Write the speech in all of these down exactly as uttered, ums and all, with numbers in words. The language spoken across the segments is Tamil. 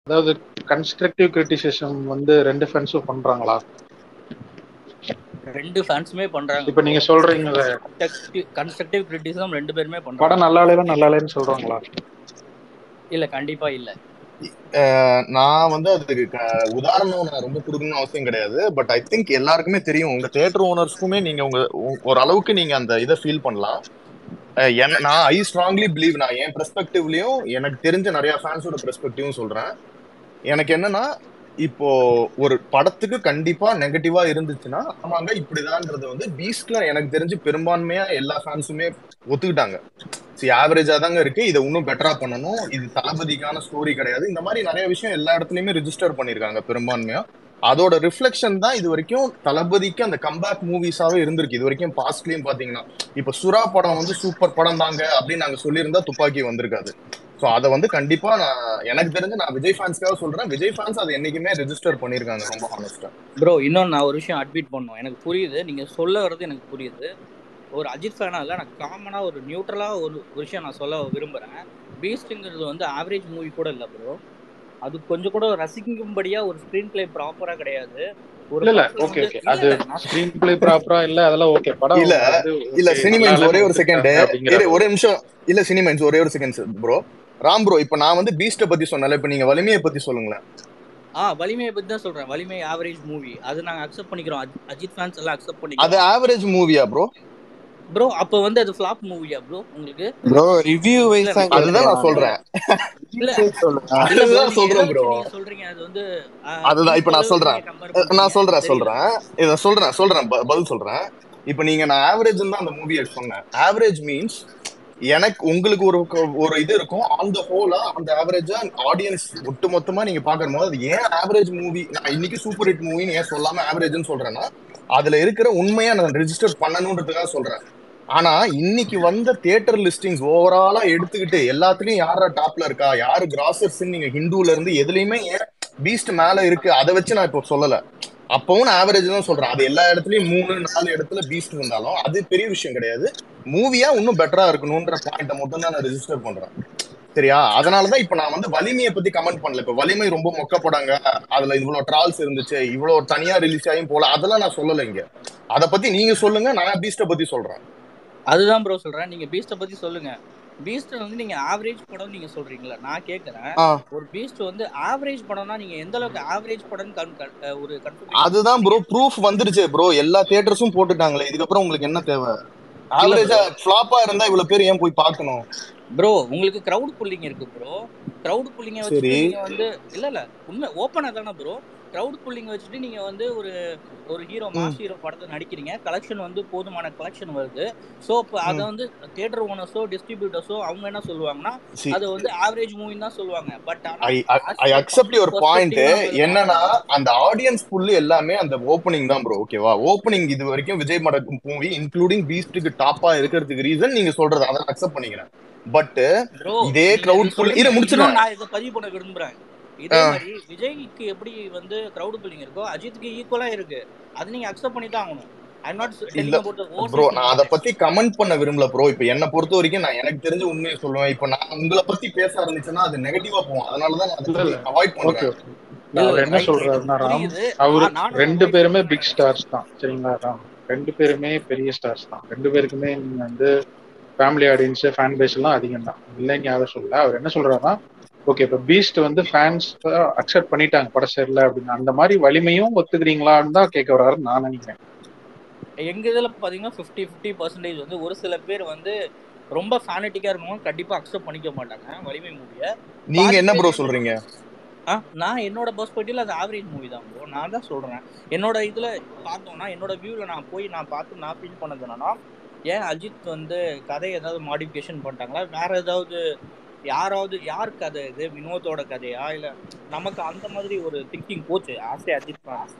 அதாவது கன்ஸ்ட்ரக்டிவ் கிரிட்டிசிசம் வந்து ரெண்டு ஃபேன்ஸும் பண்றாங்களா? ரெண்டு ஃபேன்ஸுமே பண்றாங்க. இப்போ நீங்க சொல்றீங்களே கன்ஸ்ட்ரக்டிவ் கிரிட்டிசிசம் ரெண்டு பேருமே பண்றாங்க. படம் நல்லா இல்லைன்னா நல்லா இல்லைன்னு சொல்றாங்களா? இல்ல கண்டிப்பா இல்ல. நான் வந்து அதுக்கு உதாரணம் நான் ரொம்ப கொடுக்கணும்னு அவசியம் கிடையாது. பட் ஐ திங்க் எல்லாருக்குமே தெரியும், உங்க தியேட்டர் ஓனர்ஸ்க்குமே நீங்க உங்க ஒரு அளவுக்கு நீங்க அந்த இதை ஃபீல் பண்ணலாம். நான் ஐ ஸ்ட்ராங்லி பிலீவ், நான் என் பெர்ஸ்பெக்டிவ்லயும் எனக்கு தெரிஞ்ச நிறைய ஃபேன்ஸோட பெர்ஸ்பெக்டிவும் சொல்றேன். எனக்கு என்னன்னா, இப்போ ஒரு படத்துக்கு கண்டிப்பா நெகட்டிவா இருந்துச்சுன்னா ஆமாங்க இப்படிதான்றது வந்து பீஸ்ட்ல எனக்கு தெரிஞ்சு பெரும்பான்மையா எல்லா ஃபேன்ஸுமே ஒத்துக்கிட்டாங்க. சரி ஆவரேஜா தாங்க இருக்கு, இதை இன்னும் பெட்டரா பண்ணணும், இது தளபதிக்கான ஸ்டோரி கிடையாது, இந்த மாதிரி நிறைய விஷயம் எல்லா இடத்துலயுமே ரிஜிஸ்டர் பண்ணிருக்காங்க பெரும்பான்மையா. அதோட ரிஃப்ளெக்ஷன் தான் இது வரைக்கும் தளபதிக்கு அந்த கம்பேக் மூவிஸாவே இருந்திருக்கு இது வரைக்கும். பாஸ்ட்லயும் பாத்தீங்கன்னா இப்ப சுறா படம் வந்து சூப்பர் படம் தாங்க அப்படின்னு நாங்க சொல்லியிருந்தா துப்பாக்கி வந்திருக்காது. ஸோ அதை வந்து கண்டிப்பா நான் எனக்கு தெரிஞ்சு நான் விஜய் ஃபேன்ஸ்க்காக சொல்றேன், விஜய் ஃபேன்ஸ் அதை என்னைக்குமே ரெஜிஸ்டர் பண்ணிருக்காங்க ரொம்ப ஹானஸ்டா. ப்ரோ இன்னொன்னு நான் ஒரு விஷயம் அட்மிட் பண்ணோம், எனக்கு புரியுது நீங்க சொல்ல வர்றது, எனக்கு புரியுது. ஒரு அஜித் ஃபேனா இல்லை, நான் காமனா ஒரு நியூட்ரலா ஒரு விஷயம் நான் சொல்ல விரும்புறேன். பீஸ்ட்ங்கிறது வந்து ஆவரேஜ் மூவி கூட இல்லை ப்ரோ, அது கொஞ்சம் கூட ரசிக்கும்படியா ஒரு ஸ்கிரீன் பிளே ப்ராப்பரா கிடையாது. ஒரு இல்ல ஓகே ஓகே அது ஸ்கிரீன் பிளே ப்ராப்பரா இல்ல அதெல்லாம் ஓகே. படம் இல்ல இல்ல சினிமைன்ஸ் ஒரே ஒரு செகண்ட் ஒரே நிமிஷம் இல்ல சினிமைன்ஸ் ஒரே ஒரு செகண்ட் ப்ரோ. ராம் ப்ரோ இப்ப நான் வந்து பீஸ்ட பத்தி சொன்னல, இப்ப நீங்க வலிமையை பத்தி சொல்லுங்களேன். ஆ வலிமையை பத்தி தான் சொல்றேன். வலிமை ஆவரேஜ் மூவி, அது நாங்க அக்செப்ட் பண்ணிக்கிறோம், அஜித் ஃபேன்ஸ் எல்லாம் அக்செப்ட் பண்ணிக்கிறோம். அது ஆவரேஜ் மூவியா ப்ரோ? ப்ரோ அப்ப வந்து அது ஃப்ளாப் மூவியா ப்ரோ உங்களுக்கு? ப்ரோ ரிவ்யூ வைஸா அதுதான் நான் சொல்றேன். இல்ல அதுதான் சொல்றேன் ப்ரோ. நீங்க சொல்றீங்க அது வந்து அதுதான் இப்ப நான் சொல்றேன் நான் சொல்றேன் சொல்றேன் இத சொல்றேன் சொல்றேன் பதில் சொல்றேன். இப்ப நீங்க நான் ஆவரேஜ் தான் அந்த மூவியை சொன்னேன். ஆவரேஜ் மீன்ஸ் எனக்கு உங்களுக்கு ஒரு ஒரு இது இருக்கும் ஆன் த ஹோலா, அந்த ஆவரேஜா ஆடியன்ஸ் ஒட்டு மொத்தமா நீங்க பாக்குற போது அது ஏன் ஆவரேஜ் மூவி, நான் இன்னைக்கு சூப்பர் ஹிட் மூவின்னு ஏன் சொல்லாம ஆவரேஜ்னு சொல்றேன்னா அதுல இருக்கிற உண்மையா நான் ரெஜிஸ்டர் பண்ணணும்ன்றதுக்காக சொல்றேன். ஆனா இன்னைக்கு வந்த தியேட்டர் லிஸ்டிங்ஸ் ஓவராலா எடுத்துக்கிட்டு எல்லாத்துலயும் யாரா டாப்ல இருக்கா, யாரு கிராசர்ஸ் நீங்க ஹிந்துல இருந்து எதுலயுமே ஏன் பீஸ்ட் மேல இருக்கு அதை வச்சு நான் இப்போ சொல்லல. அப்பவும் நான் ஆவரேஜ் தான் சொல்றேன். அது எல்லா இடத்துலயும் மூணு நாலு இடத்துல பீஸ்ட் இருந்தாலும் அது பெரிய விஷயம் கிடையாது. மூவியா இன்னும் பெட்டரா இருக்கணும்ன்ற பாயிண்ட மட்டும் தான் நான் ரெஜிஸ்டர் பண்றேன். சரியா? அதனாலதான் இப்ப நான் வந்து வலிமையை பத்தி கமெண்ட் பண்ணல. இப்ப வலிமை ரொம்ப மொக்கப்படாங்க, அதுல இவ்வளவு ட்ரால்ஸ் இருந்துச்சு, இவ்வளவு தனியா ரிலீஸ் ஆகியும் போல, அதெல்லாம் நான் சொல்லல இங்க. அதை பத்தி நீங்க சொல்லுங்க, நான் பீஸ்ட பத்தி சொல்றேன். அதுதான் ப்ரோ சொல்றேன், நீங்க பீஸ்ட பத்தி சொல்லுங்க. பீஸ்ட் வந்து நீங்க ஆவரேஜ் படம் நீங்க சொல்றீங்களா, நான் கேக்குறேன் ஒரு பீஸ்ட் வந்து ஆவரேஜ் படம்னா நீங்க எந்த அளவுக்கு ஆவரேஜ் படம் ஒரு கன்ஃபர்மேஷன்? அதுதான் ப்ரோ ப்ரூஃப் வந்துருச்சு ப்ரோ, எல்லா தியேட்டர்ஸும் போட்டுட்டாங்களே, இதுக்கப்புறம் உங்களுக்கு என்ன தேவை? ஆவரேஜா ஃப்ளாப்பா இருந்தா இவ்வளவு பேர் ஏன் போய் பார்க்கணும் ப்ரோ? உங்களுக்கு கிரவுட் புல்லிங் இருக்கு ப்ரோ, கிரவுட் புல்லிங்க வச்சுட்டு நீங்க வந்து இல்ல இல்ல உண்மை ஓப்பனா தானே ப்ரோ, கிரவுட் புல்லிங் வச்சுட்டு நீங்க வந்து ஒரு ஒரு ஹீரோ மாஸ் ஹீரோ படத்தை நடிக்கிறீங்க, கலெக்ஷன் வந்து போதுமான கலெக்ஷன் வருது. ஸோ இப்போ அதை வந்து தியேட்டர் ஓனர்ஸோ டிஸ்ட்ரிபியூட்டர்ஸோ அவங்க என்ன சொல்லுவாங்கன்னா அது வந்து ஆவரேஜ் மூவின்னு தான் சொல்லுவாங்க. But I accept your point. என்னன்னா அந்த ஆடியன்ஸ் புல் எல்லாமே அந்த ஓப்பனிங் தான் ப்ரோ, ஓகேவா? ஓப்பனிங் இது வரைக்கும் விஜய் மட மூவி இன்க்ளூடிங் பீஸ்டுக்கு டாப்பா இருக்கிறதுக்கு ரீசன் நீங்க சொல்றது, அதை அக்செப்ட் பண்ணிக்கிறேன். பட் இதே கிரவுட் புல் இத முடிச்சிரேன், நான் இத பதிவு பண்ண விரும்புறேன். இதே மாதிரி விஜய்க்கு எப்படி வந்து கிரவுட் புல்லிங் இருக்கோ அஜித்துக்கு ஈக்குவலா இருக்கு, அது நீங்க அக்செப்ட் பண்ணி தான் ஆகணும். ப்ரோ நான் அத பத்தி கமெண்ட் பண்ண விரும்பல ப்ரோ. இப்ப என்ன பொறுத்த வரைக்கும் நான் எனக்கு தெரிஞ்ச உண்மையை சொல்லுவேன். இப்ப நான் உங்களை பத்தி பேச ஆரம்பிச்சேன்னா அது நெகட்டிவா போகும், அதனாலதான் நான் அதை அவாய்ட் பண்றேன். அவர் என்ன சொல்றாருன்னா ராம், அவரு ரெண்டு பேருமே பிக் ஸ்டார்ஸ் தான் சரிங்களா ராம், ரெண்டு பேருமே பெரிய ஸ்டார்ஸ் தான், ரெண்டு பேருக்குமே நீங்க வந்து ஃபேமிலி ஆடியன்ஸ் ஃபேன் பேஸ் எல்லாம் அதிகம் தான், இல்லைன்னு யாரும் சொல்லல. அவர் என்ன சொல்றாருன்னா ஓகே இப்போ பீஸ்ட் வந்து ஃபேன்ஸ் அக்செப்ட் பண்ணிட்டாங்க படம் சரியில்லை அப்படின்னு, அந்த மாதிரி வலிமையும் ஒத்துக்கிறீங்களான்னு தான் கேட்க வர்றாருன்னு நான் நினைக்கிறேன். எங்க இதுல பாத்தீங்கன்னா ஃபிஃப்டி ஃபிஃப்டி பர்சன்டேஜ் வந்து ஒரு சில பேர் வந்து ரொம்ப ஃபேனட்டிக்கா இருக்கவங்க கண்டிப்பா அக்செப்ட் பண்ணிக்க மாட்டாங்க வலிமை மூவியை. நீங்க என்ன ப்ரோ சொல்றீங்க? நான் என்னோட பெர்ஸ்பெக்டிவ்ல அது ஆவரேஜ் மூவி தான் ப்ரோ, நான் தான் சொல்றேன். என்னோட இதுல பார்த்தோம்னா என்னோட வியூல நான் போய் நான் பார்த்து நான் ஃபீல் பண்ணது என்னன்னா, ஏன் அஜித் வந்து கதை ஏதாவது மாடிஃபிகேஷன் பண்ணிட்டாங்களா, வேற ஏதாவது யாராவது யார் கதை இது வினோத்தோட கதையா இல்ல நமக்கு அந்த மாதிரி ஒரு திங்கிங் போச்சு ஆசை அஜித் ஃபேன்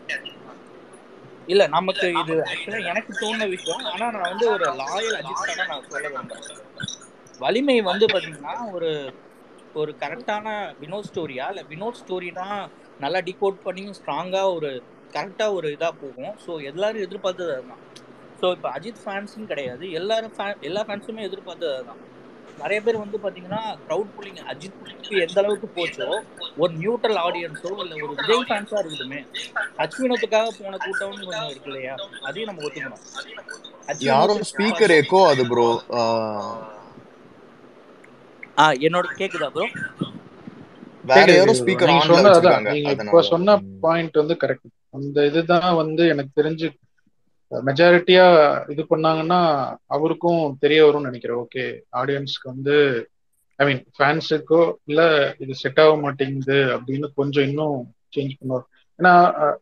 இல்ல நமக்கு இது ஆக்சுவலா எனக்கு தோணுன விஷயம். ஆனா நான் வந்து ஒரு லாயல் அஜித் ஃபேனா நான் சொல்ல விரும்புறேன். வலிமை வந்து பாத்தீங்கன்னா ஒரு ஒரு கரெக்டான வினோத் ஸ்டோரியா இல்ல வினோத் ஸ்டோரி தான் நல்லா டிகோட் பண்ணி ஸ்ட்ராங்கா ஒரு கரெக்டா ஒரு இதா போகும். ஸோ எல்லாரும் எதிர்பார்த்தது அதுதான். ஸோ இப்போ அஜித் ஃபேன்ஸும் கிடையாது, எல்லாரும் ஃபேன் எல்லா ஃபேன்ஸுமே எதிர்பார்த்தது அதுதான். நிறைய பேர் வந்து பாத்தீங்கன்னா கிரவுட் புல்லிங் அஜித்துக்கு எந்த அளவுக்கு போச்சோ ஒரு நியூட்ரல் ஆடியன்ஸோ இல்ல ஒரு விஜய் ஃபேன்ஸா இருக்கட்டுமே அச்வினோத்துக்காக போன கூட்டம்னு கொஞ்சம் இருக்கு இல்லையா, அதையும் நம்ம ஒத்துக்கணும். யாரோ ஸ்பீக்கர் எக்கோ அது ப்ரோ. ஆ என்னோட கேக்குதா ப்ரோ? வேற யாரோ ஸ்பீக்கர் நீங்க ஆன்ல சொன்னது அதான், வச்சிருக்காங்க. நீங்க இப்ப அதனால சொன்ன பாயிண்ட் வந்து கரெக்ட். அந்த இதுதான் வந்து எனக்கு தெரிஞ்சு மெஜாரிட்டியா இது பண்ணாங்கன்னா அவருக்கும் தெரிய வரும்னு நினைக்கிறேன். ஓகே, ஆடியன்ஸ்க்கு வந்து ஐ மீன் ஃபேன்ஸுக்கோ இல்ல இது செட் ஆக மாட்டேங்குது அப்படின்னு கொஞ்சம் இன்னும் சேஞ்ச் பண்ணுவார். ஏன்னா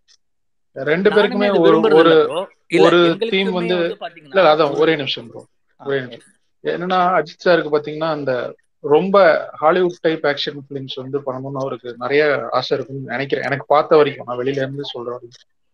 ரெண்டு பேருக்குமே ஒரு ஒரு ஒரு தீம் வந்து இல்ல அதான் ஒரே நிமிஷம் ப்ரோ, ஒரே நிமிஷம். என்னன்னா அஜித் சாருக்கு பாத்தீங்கன்னா அந்த ரொம்ப ஹாலிவுட் டைப் ஆக்ஷன் பிலிம்ஸ் வந்து பண்ணணும்னு அவருக்கு நிறைய ஆசை இருக்குன்னு நினைக்கிறேன். எனக்கு பார்த்த வரைக்கும், நான் வெளியில இருந்து சொல்றேன்,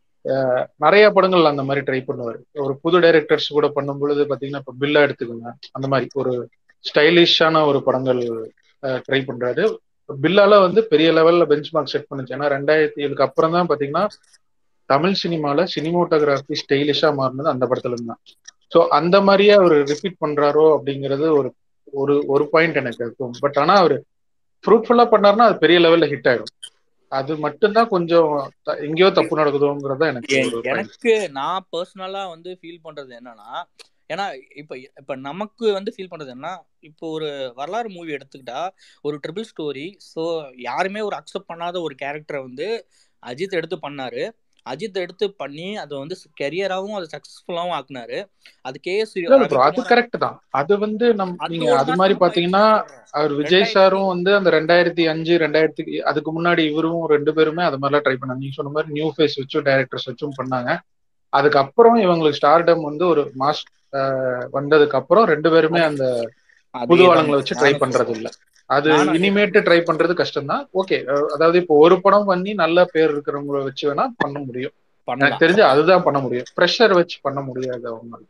நிறைய படங்கள் அந்த மாதிரி ட்ரை பண்ணுவார். ஒரு புது டைரக்டர்ஸ் கூட பண்ணும் பொழுது பாத்தீங்கன்னா இப்ப பில்லா எடுத்துக்கோங்க, அந்த மாதிரி ஒரு ஸ்டைலிஷான ஒரு படங்கள் ட்ரை பண்றாரு. பில்லால வந்து பெரிய லெவல்ல பெஞ்ச் மார்க் செட் பண்ணுச்சு. ஏன்னா ரெண்டாயிரத்தி ஏழுக்கு அப்புறம் தான் பாத்தீங்கன்னா தமிழ் சினிமால சினிமோட்டோகிராஃபி ஸ்டைலிஷா மாறினது அந்த படத்துல இருந்தான். ஸோ அந்த மாதிரியே அவர் ரிப்பீட் பண்றாரோ அப்படிங்கிறது ஒரு ஒரு ஒரு பாயிண்ட் எனக்கு இருக்கும். பட் ஆனா அவர் ஃப்ரூட்ஃபுல்லா பண்ணாருன்னா அது பெரிய லெவல்ல ஹிட் ஆயிடும். அது மட்டும்தான் கொஞ்சம் எங்கேயோ தப்பு நடக்குதோங்கிறதா எனக்கு எனக்கு நான் பர்சனலா வந்து ஃபீல் பண்றது என்னன்னா, ஏன்னா இப்ப இப்ப நமக்கு வந்து ஃபீல் பண்றது என்ன, இப்போ ஒரு வரலாறு மூவி எடுத்துக்கிட்டா ஒரு ட்ரிபிள் ஸ்டோரி, ஸோ யாருமே ஒரு அக்செப்ட் பண்ணாத ஒரு கேரக்டரை வந்து அஜித் எடுத்து பண்ணாரு. அஜித் எடுத்து பண்ணி அதை வந்து கெரியராகவும் அது சக்சஸ்ஃபுல்லாகவும் ஆக்குனாரு. அது கேஎஸ் அது கரெக்ட் தான். அது வந்து நம்ம நீங்க அது மாதிரி பாத்தீங்கன்னா அவர் விஜய் சாரும் வந்து அந்த ரெண்டாயிரத்தி அஞ்சு ரெண்டாயிரத்தி அதுக்கு முன்னாடி இவரும் ரெண்டு பேருமே அது மாதிரிலாம் ட்ரை பண்ணாங்க. நீங்க சொன்ன மாதிரி நியூ ஃபேஸ் வச்சும் டைரக்டர்ஸ் வச்சும் பண்ணாங்க. அதுக்கப்புறம் இவங்களுக்கு ஸ்டார்டம் வந்து ஒரு மாஸ் வந்ததுக்கு அப்புறம் ரெண்டு பேருமே அந்த புது ஆளுங்களை வச்சு ட்ரை பண்றது இல்லை. அது இனிமேட்டு ட்ரை பண்றது கஷ்டம் தான். ஓகே, அதாவது இப்போ ஒரு படம் பண்ணி நல்ல பேர் இருக்கிறவங்கள வச்சு வேணா பண்ண முடியும். எனக்கு தெரிஞ்சு அதுதான் பண்ண முடியும். ப்ரெஷர் வச்சு பண்ண முடியாது அவங்க.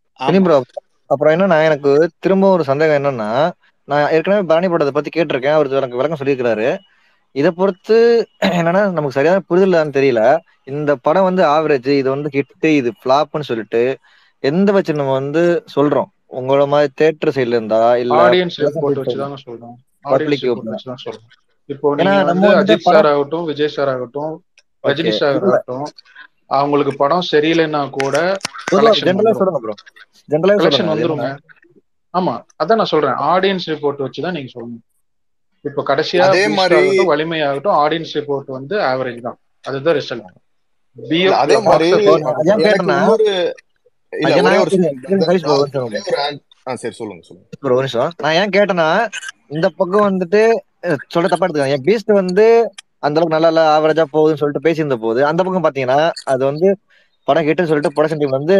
அப்புறம் என்னன்னா எனக்கு திரும்ப ஒரு சந்தேகம் என்னன்னா, நான் ஏற்கனவே பாணி படத்தை பத்தி கேட்டிருக்கேன், அவருக்கு எனக்கு விளக்கம் சொல்லியிருக்கிறாரு. இதை பொறுத்து என்னன்னா நமக்கு சரியான புரிதல் தெரியல. இந்த படம் வந்து ஆவரேஜ், இது வந்து ஹிட், இது ஃபிளாப்னு சொல்லிட்டு எந்த வச்சு நம்ம வந்து சொல்றோம்? உங்களோட மாதிரி தியேட்டர் சைடுல இருந்தா இல்ல ஆடியன்ஸ் ரிப்போர்ட் வச்சு தான் சொல்றோம். ஆடியன்ஸ் ரிப்போர்ட் வச்சு தான் சொல்றோம். இப்போ நீங்க வந்து அஜித் சார் ஆகட்டும், விஜய் சார் ஆகட்டும், ரஜினி சார் ஆகட்டும், அவங்களுக்கு படம் சரியில்லைன்னா கூட கலெக்ஷன் வந்துருங்க. ஆமா, அதான் நான் சொல்றேன், ஆடியன்ஸ் ரிப்போர்ட் வச்சுதான் நீங்க சொல்லணும். இப்ப கடைசியா ஆகட்டும், வலிமை ஆகட்டும், ஆடியன்ஸ் ரிப்போர்ட் வந்து ஆவரேஜ் தான், அதுதான் ரிசல்ட். அதே மாதிரி நான் ஏன் கேட்டேன்னா, இந்த பக்கம் வந்துட்டு சொல்ல தப்பா எடுத்துக்காங்க, என் பீஸ்ட் வந்து அந்த அளவுக்கு நல்லா இல்ல, ஆவரேஜா போகுதுன்னு சொல்லிட்டு பேசியிருந்த போது, அந்த பக்கம் பாத்தீங்கன்னா அது வந்து படம் கேட்டுன்னு சொல்லிட்டு ப்ரொடக்ஷன் டீம் வந்து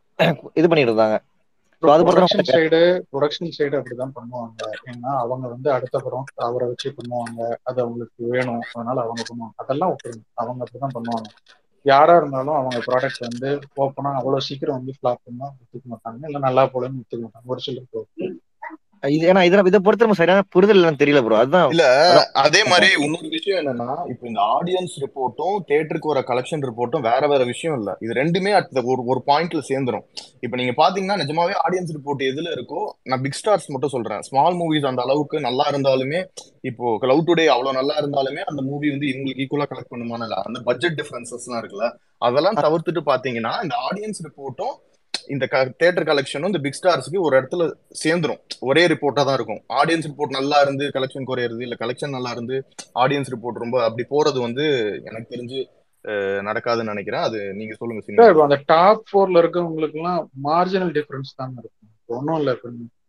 இது பண்ணிட்டு இருந்தாங்க. ப்ரொடக்ஷன் சைடு ப்ரொடக்ஷன் சைடு அப்படிதான் பண்ணுவாங்க. ஏன்னா அவங்க வந்து அடுத்த படம் அவரை வச்சு பண்ணுவாங்க, அது அவங்களுக்கு வேணும், அதனால அவங்க பண்ணுவாங்க. அதெல்லாம் விட்டுருங்க, அவங்க அப்படிதான் பண்ணுவாங்க. யாரா இருந்தாலும் அவங்க ப்ராடக்ட் வந்து ஓப்பனா அவ்வளவு சீக்கிரம் வந்து ஃபிளாப் பண்ணா வித்துக்க மாட்டாங்க, இல்ல நல்லா போலன்னு வித்துக்க மாட்டாங்க ஒரு சிலர். இது ஏன்னா இதை இதை பொறுத்து நம்ம சரியான புரிதல் தெரியல ப்ரோ. அதுதான் இல்ல அதே மாதிரி இன்னொரு விஷயம் என்னன்னா, இப்போ இந்த ஆடியன்ஸ் ரிப்போர்ட்டும் தியேட்டருக்கு வர கலெக்ஷன் ரிப்போர்ட்டும் வேற வேற விஷயம் இல்ல. இது ரெண்டுமே அடுத்த ஒரு ஒரு பாயிண்ட்ல சேர்ந்துரும். இப்போ நீங்க பாத்தீங்கன்னா நிஜமாவே ஆடியன்ஸ் ரிப்போர்ட் எதுல இருக்கோ, நான் பிக் ஸ்டார்ஸ் மட்டும் சொல்றேன், ஸ்மால் மூவிஸ் அந்த அளவுக்கு நல்லா இருந்தாலுமே, இப்போ லவ் டுடே அவ்வளவு நல்லா இருந்தாலுமே அந்த மூவி வந்து இவங்களுக்கு ஈக்குவலா கலெக்ட் பண்ணுமான்னு இல்ல. அந்த பட்ஜெட் டிஃபரன்சஸ் எல்லாம் இருக்குல்ல, அதெல்லாம் தவிர்த்துட்டு பாத்தீங்கன்னா இந்த ஆடியன்ஸ் ரிப்போர்ட்டும் இந்த தியேட்டர் கலெக்ஷனும் இந்த பிக் ஸ்டார்ஸ்க்கு ஒரு இடத்துல சேர்ந்துரும். ஒரே ரிப்போர்ட்டா தான் இருக்கும். ஆடியன்ஸ் ரிப்போர்ட் நல்லா இருந்து கலெக்ஷன் குறையிறது, இல்ல கலெக்ஷன் நல்லா இருந்து ஆடியன்ஸ் ரிப்போர்ட் ரொம்ப அப்படி போறது வந்து எனக்கு தெரிஞ்சு நடக்காதுன்னு நினைக்கிறேன். அது நீங்க சொல்லுங்க. அந்த டாப் போர்ல இருக்கவங்களுக்கு எல்லாம் மார்ஜினல் டிஃபரன்ஸ் தான் இருக்கும், ஒன்றும் இல்லை.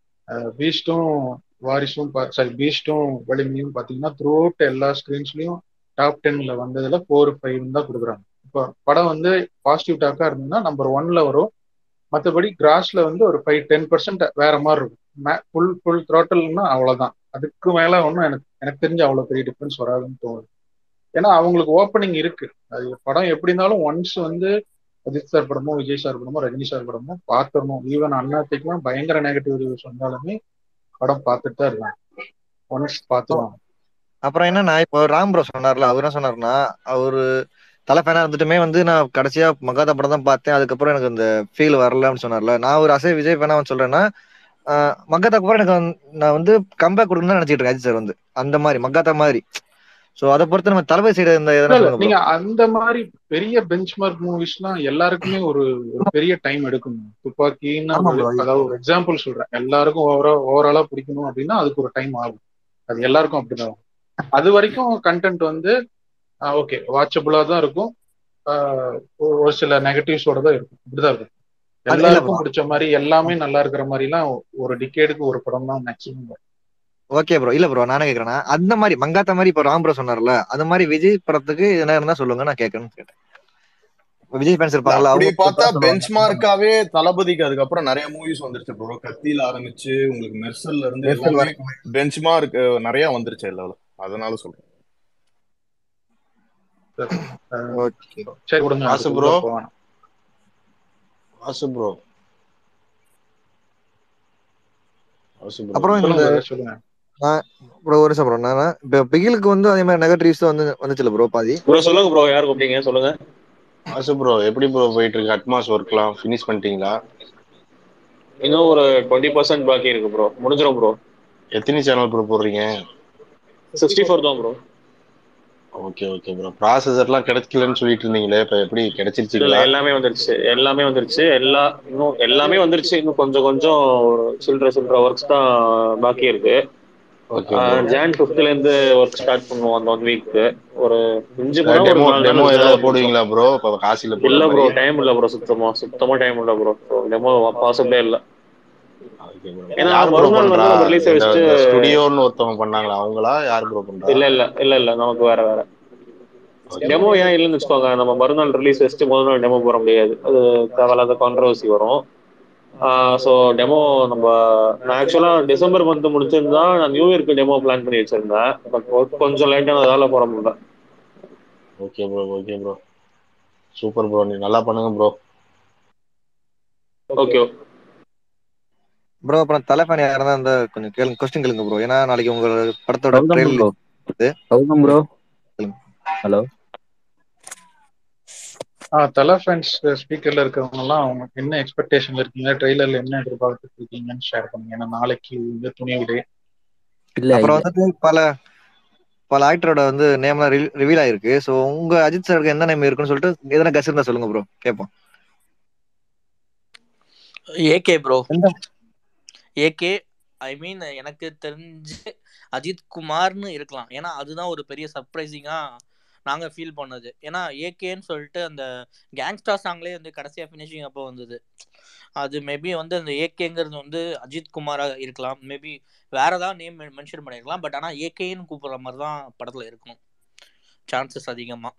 பீஸ்டும் வாரிசும் சாரி பீஸ்டும் வலிமையும் பாத்தீங்கன்னா த்ரூ அவுட் எல்லா ஸ்கிரீன்ஸ்லயும் டாப் டென்ல வந்ததுல ஃபோர் ஃபைவ் தான் கொடுக்குறாங்க. இப்போ படம் வந்து பாசிட்டிவ் டாக்கா இருந்ததுன்னா நம்பர் ஒன்ல வரும், மற்றபடி கிராஸ்ல வந்து ஒரு ஃபைவ் டென் பர்சன்ட் வேற மாதிரி இருக்கும். ஃபுல் ஃபுல் த்ரோட்டல்னா அவ்வளவுதான், அதுக்கு மேல ஒன்றும் எனக்கு எனக்கு தெரிஞ்சு அவ்வளவு பெரிய டிஃபரன்ஸ் வராதுன்னு தோணுது. ஏன்னா அவங்களுக்கு ஓப்பனிங் இருக்கு. அது படம் எப்படி இருந்தாலும் ஒன்ஸ் வந்து அஜித் சார் படமோ, விஜய் சார் படமோ, ரஜினி சார் படமோ பார்த்துடணும். ஈவன் அண்ணாத்தைக்குலாம் பயங்கர நெகட்டிவ் ரிவ்யூஸ் வந்தாலுமே படம் பார்த்துட்டு தான் இருக்காங்க, ஒன்ஸ் பார்த்துருவாங்க. அப்புறம் என்னன்னா, இப்போ ராம் ப்ரோ சொன்னார்ல, அவர் என்ன சொன்னார்னா, அவரு தலை ஃபேனா இருந்துட்டுமே வந்து நான் கடைசியா மகாதா படம் தான் பார்த்தேன், அதுக்கப்புறம் எனக்கு அந்த ஃபீல் வரலன்னு சொன்னார்ல. நான் ஒரு அசை விஜய் ஃபேனா சொல்றேன்னா, மங்காத்தாக்கு அப்புறம் எனக்கு நான் வந்து கம்பேக் கொடுக்கணும்னு நினைச்சிட்டு இருக்கேன் அஜித் சார் வந்து அந்த மாதிரி மங்காத்தா மாதிரி. சோ அதை பொறுத்து நம்ம தளபதி சைடு இந்த எதனா சொல்லுங்க. நீங்க அந்த மாதிரி பெரிய பெஞ்ச் மார்க் மூவிஸ்லாம் எல்லாருக்குமே ஒரு ஒரு பெரிய டைம் எடுக்கணும். துப்பாக்கின்னு அதாவது ஒரு எக்ஸாம்பிள் சொல்றேன், எல்லாருக்கும் ஓவரா ஓவராலா பிடிக்கணும் அப்படின்னா அதுக்கு ஒரு டைம் ஆகும். அது எல்லாருக்கும் அப்படிதான். அது வரைக்கும் கண்டென்ட் வந்து ஓகே வாட்சபிளா தான் இருக்கும், ஒரு சில நெகட்டிவ்ஸோட தான் இருக்கும், இப்படிதான் இருக்கும். எல்லாருக்கும் பிடிச்ச மாதிரி எல்லாமே நல்லா இருக்கிற மாதிரி எல்லாம் ஒரு டிகேடுக்கு ஒரு படம் தான் மேக்ஸிமம். Okay bro. இல்ல ப்ரோ நானே கேக்குறேன்னா அந்த மாதிரி மங்காத்தா மாதிரி இப்ப ராம் ப்ரோ சொன்னார்ல அது மாதிரி விஜய் படத்துக்கு என்ன இருந்தா சொல்லுங்க, நான் கேட்கணும்னு கேட்டேன். விஜய் ஃபேன்ஸ் இருப்பாங்களா அப்படி பார்த்தா பெஞ்ச் மார்க்காவே தளபதிக்கு அதுக்கப்புறம் நிறைய மூவிஸ் வந்துருச்சு ப்ரோ. கத்தியில ஆரம்பிச்சு உங்களுக்கு மெர்சல்ல இருந்து எல்லாமே பெஞ்ச் மார்க் நிறைய வந்துருச்சு எல்லாரும், அதனால சொல்றேன். சரி கொடுங்க வாசு ப்ரோ. வாசு ப்ரோ அப்புறம் இந்த ப்ரோ ஒரு நிமிஷம் ப்ரோ, நான் இப்ப பிகிலுக்கு வந்து அதே மாதிரி நெகட்டிவ்ஸ் வந்து வந்துச்சுல ப்ரோ பாதி. ப்ரோ சொல்லுங்க ப்ரோ, யார் கூப்பிட்டீங்க சொல்லுங்க. வாசு ப்ரோ எப்படி ப்ரோ போயிட்டு இருக்கு? அட்மாஸ் ஒர்க்லாம் ஃபினிஷ் பண்ணிட்டீங்களா? இன்னும் ஒரு டுவெண்ட்டி பர்சன்ட் பாக்கி இருக்கு ப்ரோ, முடிஞ்சிடும் ப்ரோ. எத்தனை சேனல் ப்ரோ போடுறீங்க? சிக்ஸ்டி ஃபோர் தான் ப்ரோ. Okay okay bro. ப்ராசஸர்லாம் கிடைக்கலன்னு சொல்லிட்டு இருந்தீங்களே, இப்போ எப்படி கிடைச்சிருச்சு? இல்ல எல்லாமே வந்துருச்சு, எல்லாமே வந்துருச்சு, எல்லா இன்னும் எல்லாமே வந்துருச்சு. இன்னும் கொஞ்சம் கொஞ்சம் சில்ற சில்ற ஒர்க்ஸ் தான் பாக்கி இருக்கு. ஜான் ஃபிஃப்த்ல இருந்து ஒர்க் ஸ்டார்ட் பண்ணுவோம் அந்த ஒன் வீக். ஒரு இன்ஜி போனா ஒரு நாலு டெமோ ஏதாவது போடுவீங்களா ப்ரோ? இப்போ காசில இல்ல ப்ரோ, டைம் இல்ல ப்ரோ, சுத்தமா சுத்தமா டைம் இல்ல ப்ரோ. டெமோ பாசிபிளே இல்ல. ஏன்னா மறுநாள் வந்து நம்ம ரிலீஸ் வச்சுட்டு ஸ்டுடியோன்னு ஒருத்தவங்க பண்ணாங்களா, அவங்களா யார் ப்ரோ பண்றா? இல்ல இல்ல இல்ல இல்ல நமக்கு வேற வேற டெமோ ஏன் இல்லைன்னு வச்சுக்கோங்க. நம்ம மறுநாள் ரிலீஸ் வச்சுட்டு முதல் நாள் டெமோ போட முடியாது, அது தேவையில்லாத கான்ட்ரவர்சி வரும். ஸோ டெமோ நம்ம நான் ஆக்சுவலா டிசம்பர் மந்த் முடிச்சிருந்தா நான் நியூ இயர்க்கு டெமோ பிளான் பண்ணி வச்சிருந்தேன். பட் கொஞ்சம் லைட்டானதால போட முடியல. Okay bro okay bro super bro, நீ நல்லா பண்ணுங்க ப்ரோ. Okay bro. அப்புறம் தலைஃபேன் யாரா இருந்தா அந்த கொஞ்சம் கேளுங்க, கொஸ்டின் கேளுங்க ப்ரோ. ஏன்னா நாளைக்கு உங்க படத்தோட ட்ரெயிலர் ப்ரோ. ஹலோ ஆ தல ஃபேன்ஸ் ஸ்பீக்கர்ல இருக்கிறவங்க எல்லாம் அவங்க என்ன எக்ஸ்பெக்டேஷன்ல இருக்கீங்க, ட்ரெய்லர்ல என்ன எதிர்பார்த்துட்டு இருக்கீங்கன்னு ஷேர் பண்ணுங்க. ஏன்னா நாளைக்கு வந்து துணிவுடே. அப்புறம் வந்துட்டு பல பல ஆக்டரோட வந்து நேம்லாம் ரிவீல் ஆயிருக்கு. ஸோ உங்க அஜித் சாருக்கு எந்த நேம் இருக்குன்னு சொல்லிட்டு எதனா கெஸ் இருந்தா சொல்லுங்க ப்ரோ, கேட்போம். AK bro, AK. I mean எனக்கு தெரிஞ்சு அஜித் குமார்னு இருக்கலாம். ஏன்னா அதுதான் ஒரு பெரிய சர்ப்ரைசிங்கா நாங்க ஃபீல் பண்ணது. ஏன்னா ஏகேன்னு சொல்லிட்டு அந்த கேங்ஸ்டர் சாங்லேயே வந்து கடைசியா ஃபினிஷிங் அப்போ வந்தது. அது மேபி வந்து அந்த ஏகேங்கிறது வந்து அஜித் குமாரா இருக்கலாம், மேபி வேற ஏதாவது நேம் மென்ஷன் பண்ணிருக்கலாம். பட் ஆனா ஏகேன்னு கூப்பிடுற மாதிரி தான் படத்துல இருக்கணும் சான்சஸ் அதிகமா.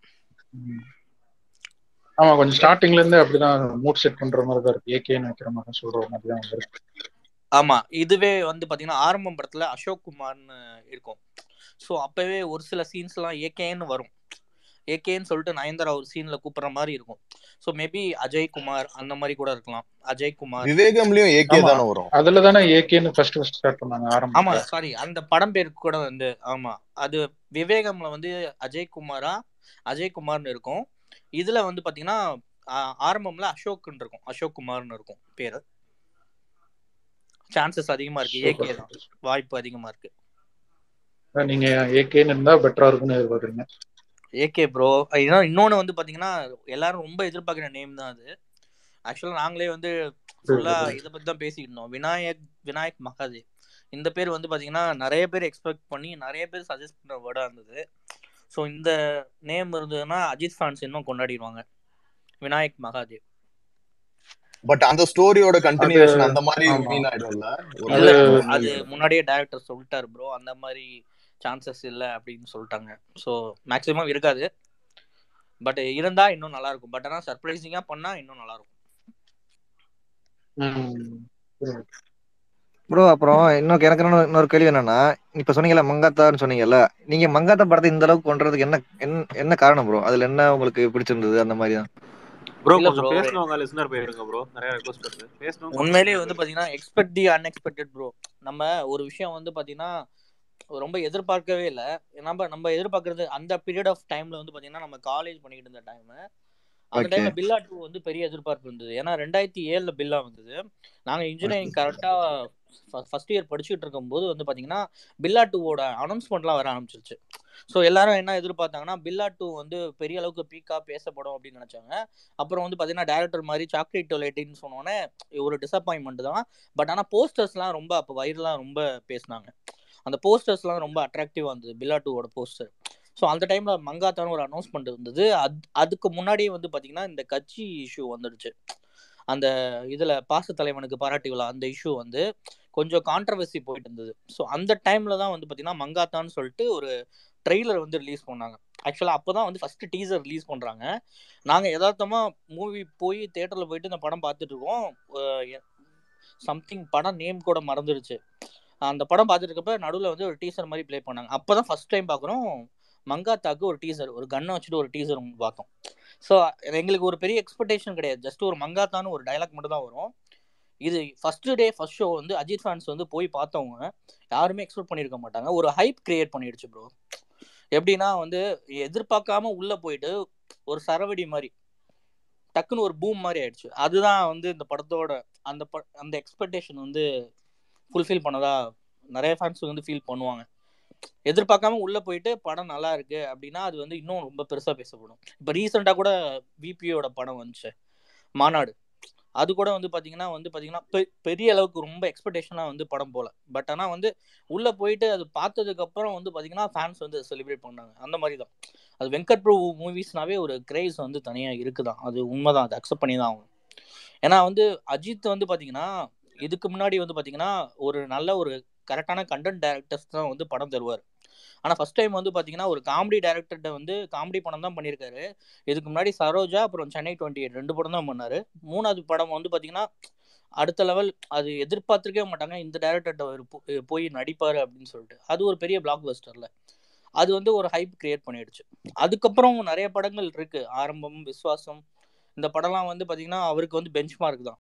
ஆமா, கொஞ்சம் ஸ்டார்டிங்ல இருந்து அப்படிதான் மூட் செட் பண்ற மாதிரி தான் இருக்கு. ஏகேன்னு வைக்கிற மாதிரி சொல்ற மாதிரி தான் இருக்கு. ஆமா, இதுவே வந்து பாத்தீங்கன்னா ஆரம்பம் படத்துல அசோக் குமார்னு இருக்கும். ஸோ அப்பவே ஒரு சில சீன்ஸ் எல்லாம் ஏகேன்னு வரும். ஏகேன்னு சொல்லிட்டு நயன்தாரா ஒரு சீன்ல கூப்பிடுற மாதிரி இருக்கும். ஸோ மேபி அஜய் குமார் அந்த மாதிரி கூட இருக்கலாம். அஜய் குமார். விவேகம்லயும் ஏகே தானே வரும், அதுல தானே ஏகேன்னு ஃபர்ஸ்ட் ஃபர்ஸ்ட் ஸ்டார்ட் பண்ணாங்க ஆரம்பம். ஆமா சாரி, அந்த படம் பேருக்கு கூட வந்து ஆமா அது விவேகம்ல வந்து அஜய் குமாரா அஜய் குமார்னு இருக்கும். இதுல வந்து பாத்தீங்கன்னா ஆரம்பம்ல அசோக்னு இருக்கும், அசோக் குமார்னு இருக்கும் பேரு. சான்சஸ் அதிகமா இருக்கு, ஏகே தான் வாய்ப்பு அதிகமா இருக்கு. நீங்க ஏகேன்னு இருந்தா பெட்டரா இருக்கும்னு எதிர்பார்க்குறீங்க? AK bro. இன்னொன்னு வந்து பாத்தீங்கன்னா எல்லாரும் ரொம்ப எதிர்பார்க்கிற நேம் தான் அது. ஆக்சுவலா நாங்களே வந்து ஃபுல்லா இதை பத்தி தான் பேசிட்டு இருந்தோம். விநாயக் விநாயக் மகாதேவ் இந்த பேர் வந்து பாத்தீங்கன்னா நிறைய பேர் எக்ஸ்பெக்ட் பண்ணி நிறைய பேர் சஜஸ்ட் பண்ற வேர்டா இருந்தது. ஸோ இந்த நேம் இருந்ததுன்னா அஜித் ஃபேன்ஸ் இன்னும் கொண்டாடிடுவாங்க, விநாயக் மகாதேவ். பட் அந்த ஸ்டோரியோட கண்டினியூஷன் அந்த மாதிரி மீன் ஆயிடும்ல. இல்ல அது முன்னாடியே டைரக்டர் சொல்லிட்டாரு ப்ரோ, அந்த மாதிரி சான்சஸ் இல்ல அப்படின்னு சொல்லிட்டாங்க. ஸோ மேக்ஸிமம் இருக்காது, பட் இருந்தா இன்னும் நல்லா இருக்கும். பட் ஆனா சர்ப்ரைசிங்கா பண்ணா இன்னும் நல்லா இருக்கும் ப்ரோ. அப்புறம் இன்னொரு எனக்கு இன்னொரு கேள்வி என்னன்னா, இப்ப சொன்னீங்கல்ல மங்காத்தான்னு சொன்னீங்கல்ல, நீங்க மங்காத்தா படத்தை இந்த அளவுக்கு பண்றதுக்கு என்ன என்ன காரணம் ப்ரோ? அதுல என்ன உங்களுக்கு பிடிச்சிருந்தது அந்த மாதிரி தான் ப்ரோ? கொஞ்சம் பேசணுங்க, லிசனர் போயிடுங்க ப்ரோ, நிறைய ரிக்வெஸ்ட் வருது பேசணும். உண்மையிலேயே வந்து பாத்தீங்கன்னா எக்ஸ்பெக்ட் தி அன்எக்ஸ்பெக்டட் ப்ரோ. நம்ம ஒரு விஷயம் வந்து பாத்தீங்கன்னா ரொம்ப எதிர்பார்க்கவே இல்லை. நம்ம நம்ம எதிர்பார்க்கறது அந்த பீரியட் ஆஃப் டைம்ல வந்து பாத்தீங்கன்னா நம்ம காலேஜ் பண்ணிட்டு இருந்த டைம். அந்த டைம்ல பில்லா டூ வந்து பெரிய எதிர்பார்ப்பு இருந்தது. ஏன்னா ரெண்டாயிரத்தி ஏழுல பில்லா வந்தது. நாங்க இன்ஜினியரிங் கரெக்டா ஃபர்ஸ்ட் இயர் படிச்சுட்டு இருக்கும்போது வந்து பார்த்தீங்கன்னா பில்லா டூவோட அனௌன்ஸ்மெண்ட்லாம் வர ஆரம்பிச்சிருச்சு. ஸோ எல்லாரும் என்ன எதிர்பார்த்தாங்கன்னா பில்லா டூ வந்து பெரிய அளவுக்கு பீக்கா பேசப்படும் அப்படின்னு நினைச்சாங்க. அப்புறம் வந்து பார்த்தீங்கன்னா டேரக்டர் மாதிரி சாக்லேட் டொலேட்டின்னு சொன்னோன்னே ஒரு டிசப்பாயின்மெண்ட் தான். பட் ஆனால் போஸ்டர்ஸ்லாம் ரொம்ப அப்போ வைரலாக ரொம்ப பேசினாங்க. அந்த போஸ்டர்ஸ்லாம் ரொம்ப அட்ராக்டிவாக இருந்தது பில்லா டூவோட போஸ்டர். ஸோ அந்த டைமில் மங்காத்தான ஒரு அனௌன்ஸ்மெண்ட் இருந்தது. அது அதுக்கு முன்னாடியே வந்து பார்த்தீங்கன்னா இந்த கட்சி இஷ்யூ வந்துடுச்சு. அந்த இதில் பாசத்தலைவனுக்கு பாராட்டி விழா அந்த இஷ்யூ வந்து கொஞ்சம் கான்ட்ரவர்சி போயிட்டு இருந்தது. ஸோ அந்த டைமில் தான் வந்து பார்த்தீங்கன்னா மங்காத்தான்னு சொல்லிட்டு ஒரு ட்ரெய்லர் வந்து ரிலீஸ் பண்ணாங்க. ஆக்சுவலாக அப்போ தான் வந்து ஃபஸ்ட்டு டீசர் ரிலீஸ் பண்ணுறாங்க. நாங்கள் யதார்த்தமாக மூவி போய் தேட்டரில் போயிட்டு இந்த படம் பார்த்துட்டு இருக்கோம். சம்திங் படம் நேம் கூட மறந்துடுச்சு. அந்த படம் பார்த்துட்டு இருக்கப்ப நடுவில் வந்து ஒரு டீசர் மாதிரி ப்ளே பண்ணாங்க. அப்போ தான் ஃபஸ்ட் டைம் பார்க்குறோம் மங்காத்தாக்கு ஒரு டீசர், ஒரு கன்னை வச்சுட்டு ஒரு டீசர் பார்த்தோம். ஸோ எங்களுக்கு ஒரு பெரிய எக்ஸ்பெக்டேஷன் கிடையாது. ஜஸ்ட் ஒரு மங்காத்தான்னு ஒரு டைலாக் மட்டும் தான் வரும். இது ஃபர்ஸ்ட் டே ஃபர்ஸ்ட் ஷோ வந்து அஜித் ஃபேன்ஸ் வந்து போய் பார்த்தவங்க யாருமே எக்ஸ்பெக்ட் பண்ணியிருக்க மாட்டாங்க. ஒரு ஹைப் கிரியேட் பண்ணிடுச்சு ப்ரோ. எப்படின்னா வந்து எதிர்பார்க்காம உள்ள போயிட்டு ஒரு சரவடி மாதிரி டக்குன்னு ஒரு பூம் மாதிரி ஆயிடுச்சு. அதுதான் வந்து இந்த படத்தோட அந்த அந்த எக்ஸ்பெக்டேஷன் வந்து ஃபுல்ஃபில் பண்ணதா நிறைய ஃபேன்ஸ் வந்து ஃபீல் பண்ணுவாங்க. எதிர்பார்க்காம உள்ள போயிட்டு படம் நல்லா இருக்கு அப்படின்னா அது வந்து இன்னும் ரொம்ப பெருசா பேசப்படும். இப்போ ரீசெண்டாக கூட விபியோட படம் வந்துச்சு மாநாடு. அது கூட வந்து பார்த்தீங்கன்னா வந்து பார்த்தீங்கன்னா பெரிய அளவுக்கு ரொம்ப எக்ஸ்பெக்டேஷனாக வந்து படம் போல. பட் ஆனால் வந்து உள்ளே போயிட்டு அது பார்த்ததுக்கப்புறம் வந்து பார்த்தீங்கன்னா ஃபேன்ஸ் வந்து செலிப்ரேட் பண்ணாங்க. அந்த மாதிரி தான் அது வெங்கட் பிரபு மூவிஸ்னாவே ஒரு கிரேஸ் வந்து தனியாக இருக்குதான். அது உண்மைதான், அது அக்செப்ட் பண்ணி தான் ஆகும். ஏன்னா வந்து அஜித் வந்து பார்த்தீங்கன்னா இதுக்கு முன்னாடி வந்து பார்த்தீங்கன்னா ஒரு நல்ல ஒரு கரெக்டான கண்டென்ட் டைரக்டர்ஸ் தான் வந்து படம் தருவார். ஆனால் ஃபர்ஸ்ட் டைம் வந்து பார்த்தீங்கன்னா ஒரு காமெடி டைரக்டர்கிட்ட வந்து காமெடி படம் தான் பண்ணியிருக்காரு. இதுக்கு முன்னாடி சரோஜா அப்புறம் சென்னை டுவெண்ட்டி எயிட் ரெண்டு படம் தான் பண்ணார். மூணாவது படம் வந்து பார்த்தீங்கன்னா அடுத்த லெவல். அது எதிர்பார்த்துருக்கவே மாட்டாங்க இந்த டைரக்டர்கிட்ட போய் நடிப்பார் அப்படின்னு சொல்லிட்டு. அது ஒரு பெரிய பிளாக் பஸ்டர்ல அது வந்து ஒரு ஹைப் கிரியேட் பண்ணிடுச்சு. அதுக்கப்புறம் நிறைய படங்கள் இருக்கு. ஆரம்பம், விஸ்வாசம், இந்த படம்லாம் வந்து பார்த்தீங்கன்னா அவருக்கு வந்து பெஞ்ச் மார்க் தான்.